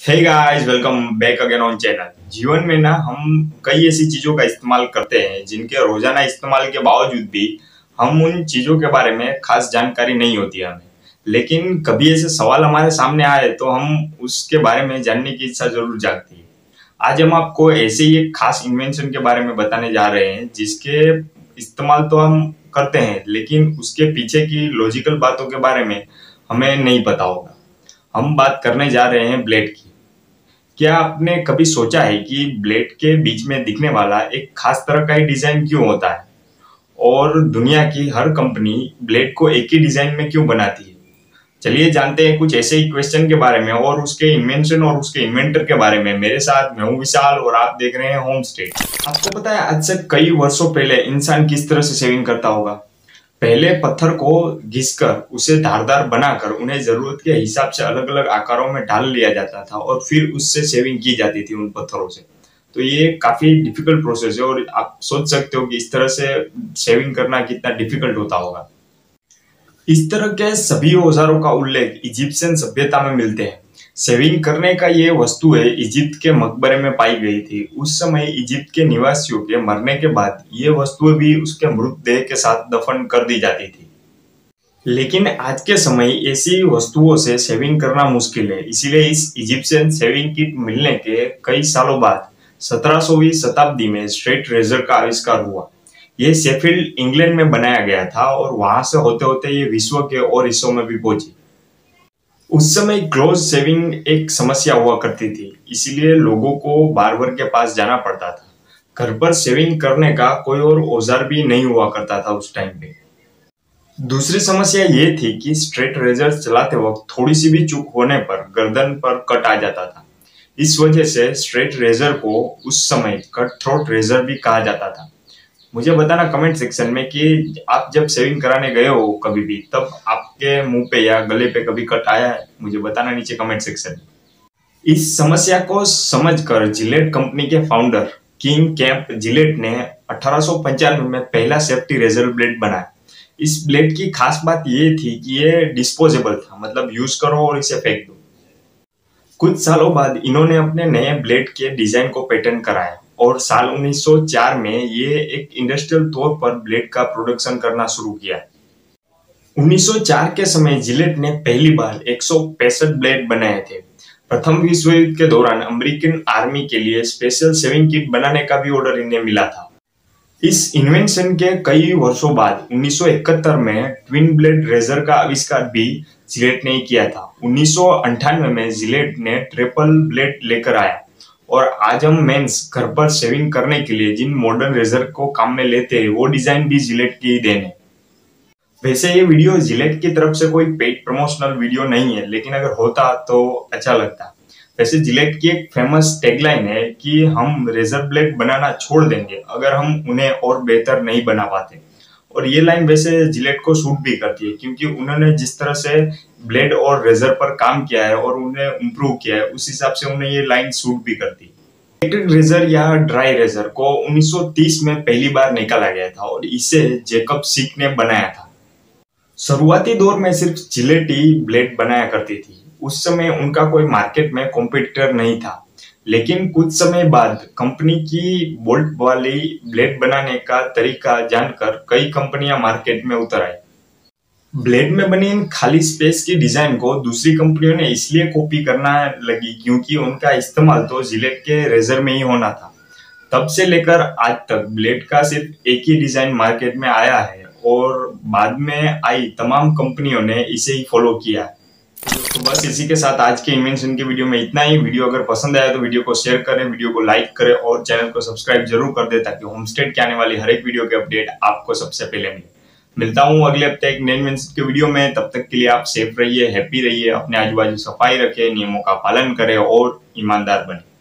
Hey guys, welcome back again on channel. जीवन में ना हम कई ऐसी चीजों का इस्तेमाल करते हैं जिनके रोजाना इस्तेमाल के बावजूद भी हम उन चीजों के बारे में खास जानकारी नहीं होती है हमें। लेकिन कभी ऐसे सवाल हमारे सामने आए तो हम उसके बारे में जानने की इच्छा जरूर जागती है। आज हम आपको ऐसे ही एक खास इन्वेंशन के बारे में बताने जा रहे हैं जिसके इस्तेमाल तो हम करते हैं लेकिन उसके पीछे की लॉजिकल बातों के बारे में हमें नहीं पता होगा। हम बात करने जा रहे हैं ब्लेड की। क्या आपने कभी सोचा है कि ब्लेड के बीच में दिखने वाला एक खास तरह का ही डिजाइन क्यों होता है और दुनिया की हर कंपनी ब्लेड को एक ही डिजाइन में क्यों बनाती है? चलिए जानते हैं कुछ ऐसे ही क्वेश्चन के बारे में और उसके इन्वेंशन और उसके इन्वेंटर के बारे में। मेरे साथ मैं हूं विशाल और आप देख रहे हैं होम स्टेट। आपको पता है आज से कई वर्षों पहले इंसान किस तरह से शेविंग करता होगा? पहले पत्थर को घिसकर उसे धारदार बनाकर उन्हें जरूरत के हिसाब से अलग अलग आकारों में ढाल लिया जाता था और फिर उससे शेविंग की जाती थी उन पत्थरों से। तो ये काफी डिफिकल्ट प्रोसेस है और आप सोच सकते हो कि इस तरह से शेविंग करना कितना डिफिकल्ट होता होगा। इस तरह के सभी औजारों का उल्लेख इजिप्शियन सभ्यता में मिलते हैं। शेविंग करने का ये वस्तु है इजिप्ट के मकबरे में पाई गई थी। उस समय इजिप्ट के निवासियों के मरने के बाद ये वस्तुएं भी उसके मृतदेह के साथ दफन कर दी जाती थी। लेकिन आज के समय ऐसी वस्तुओं से शेविंग करना मुश्किल है, इसीलिए इस इजिप्शियन शेविंग किट मिलने के कई सालों बाद 17वीं शताब्दी में स्ट्रेट रेजर का आविष्कार हुआ। ये शेफील्ड इंग्लैंड में बनाया गया था और वहां से होते होते ये विश्व के और हिस्सों में भी पहुंची। उस समय क्लोज शेविंग एक समस्या हुआ करती थी, इसीलिए लोगों को बार्बर के पास जाना पड़ता था। घर पर शेविंग करने का कोई और औजार भी नहीं हुआ करता था उस टाइम पे। दूसरी समस्या ये थी कि स्ट्रेट रेजर चलाते वक्त थोड़ी सी भी चूक होने पर गर्दन पर कट आ जाता था। इस वजह से स्ट्रेट रेजर को उस समय कट थ्रोट रेजर भी कहा जाता था। मुझे बताना कमेंट सेक्शन में कि आप जब शेविंग कराने गए हो कभी भी, तब आपके मुंह पे या गले पे कभी कट आया है? मुझे बताना नीचे कमेंट सेक्शन में। इस समस्या को समझकर जिलेट कंपनी के फाउंडर किंग कैंप जिलेट ने 1895 में पहला सेफ्टी रेजर ब्लेड बनाया। इस ब्लेड की खास बात ये थी कि ये डिस्पोजेबल था, मतलब यूज करो और इसे फेंक दो। कुछ सालों बाद इन्होंने अपने नए ब्लेड के डिजाइन को पेटेंट कराया और साल 1904 में ये एक इंडस्ट्रियल तौर पर ब्लेड का प्रोडक्शन करना शुरू किया। 1904 के समय जिलेट ने पहली बार 165 ब्लेड बनाए थे। प्रथम विश्व युद्ध के दौरान अमेरिकन आर्मी के लिए स्पेशल शेविंग किट बनाने का भी ऑर्डर इन्हें मिला था। इस इन्वेंशन के कई वर्षों बाद 1971 में ट्विन ब्लेड रेजर का आविष्कार भी जिलेट ने ही किया था। 1998 में जिलेट ने ट्रिपल ब्लेड लेकर आया और आज हम मेंस घर पर शेविंग करने के लिए जिन मॉडर्न रेजर को काम में लेते हैं वो डिजाइन भी जिलेट की ही देन है। वैसे ये वीडियो जिलेट की तरफ से कोई पेड प्रमोशनल वीडियो नहीं है, लेकिन अगर होता तो अच्छा लगता। वैसे जिलेट की एक फेमस टैगलाइन है कि हम रेजर ब्लेड बनाना छोड़ देंगे अगर हम उन्हें और बेहतर नहीं बना पाते। और ये लाइन वैसे जिलेट को सूट भी करती है क्योंकि उन्होंने जिस तरह से ब्लेड और रेजर पर काम किया है और उन्हें इम्प्रूव किया है, उस हिसाब से उन्हें ये लाइन सूट भी करती है। इलेक्ट्रिक रेजर या ड्राई रेजर को 1930 में पहली बार निकाला गया था और इसे जेकब सिक ने बनाया था। शुरुआती दौर में सिर्फ जिलेट ही ब्लेड बनाया करती थी। उस समय उनका कोई मार्केट में कॉम्पिटिटर नहीं था, लेकिन कुछ समय बाद कंपनी की बोल्ट वाली ब्लेड बनाने का तरीका जानकर कई कंपनियां मार्केट में उतर आई। ब्लेड में बनी इन खाली स्पेस की डिजाइन को दूसरी कंपनियों ने इसलिए कॉपी करना लगी क्योंकि उनका इस्तेमाल तो जिलेट के रेजर में ही होना था। तब से लेकर आज तक ब्लेड का सिर्फ एक ही डिजाइन मार्केट में आया है और बाद में आई तमाम कंपनियों ने इसे ही फॉलो किया है। तो बस इसी के साथ आज के इन्वेंशन की वीडियो में इतना ही। वीडियो अगर पसंद आया तो वीडियो को शेयर करें, वीडियो को लाइक करें और चैनल को सब्सक्राइब जरूर कर दें ताकि होमस्टेड के आने वाली हर एक वीडियो के अपडेट आपको सबसे पहले मिले। मिलता हूँ अगले हफ्ते एक नए इन्वेंशन के वीडियो में। तब तक के लिए आप सेफ रहिए, हैप्पी रहिए, अपने आजू बाजू सफाई रखें, नियमों का पालन करें और ईमानदार बने।